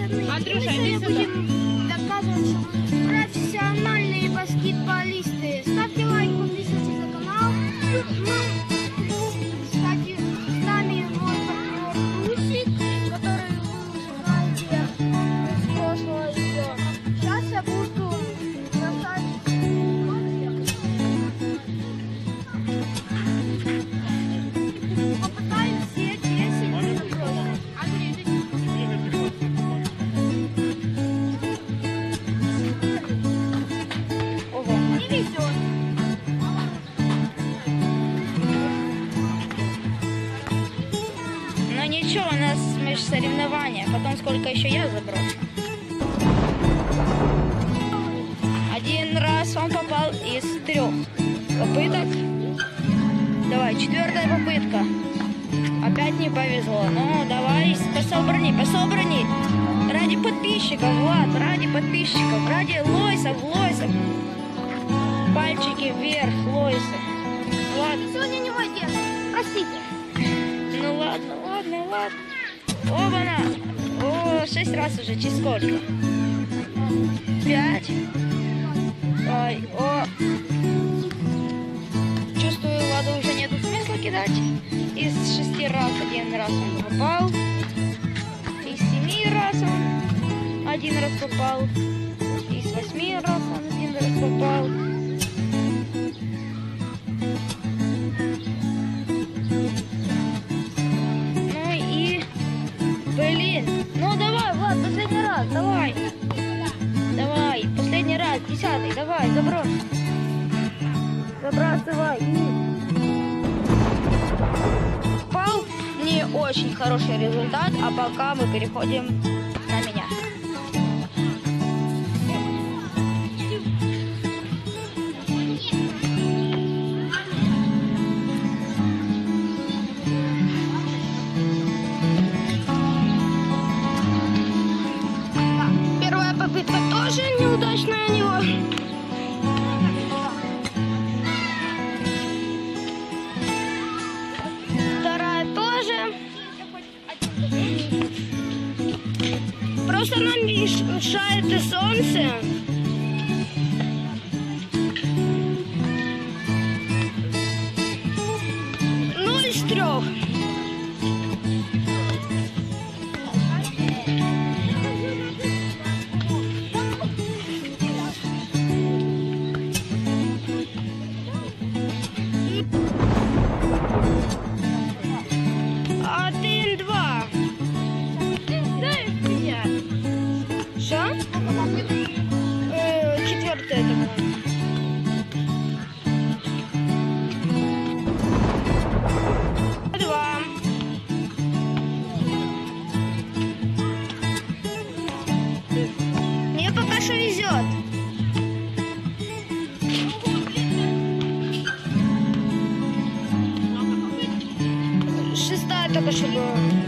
пацаны. Андрюша, Мы иди сегодня сюда. будем доказывать, что мы профессиональные баскетболисты. Ставьте лайк, подписывайтесь на канал. Кстати, с нами мой партнер Русик, который вы уже знаете из прошлого видео. Сейчас я буду бросать. Попытаем все 10 забросов. Ого. Не везет. Но ничего, у нас межсоревнования. Потом сколько еще я заброшу. Один раз он попал из 3 попыток. Давай, 4-я попытка. Опять не повезло. Ну, давай, пособрани. Ради подписчиков, Влад, ради подписчиков, ради лойсов. Пальчики вверх, лойсы. Влад. Сегодня не мой день. Простите. Ну ладно. Оба-на. О, 6 раз уже, через сколько? 5. Ой, о. Чувствую, Владу уже нету смысла кидать. Из 6 раз 1 раз он попал. Из 7 раз он 1 раз попал. Из 8 раз он 1 раз попал. Ну и... Блин. Ну давай, Влад, последний раз, давай. Давай, последний раз, 10-й, давай, забрось. Забрасывай. Попал. Не очень хороший результат, а пока мы переходим на меня. Первая попытка тоже неудачная у него. Вторая тоже. Просто нам мешает и солнце. Ну, из 3. Один, два. Дай меня. Что? 4-е это было. Два. Мне пока что везет. 6-я только что была.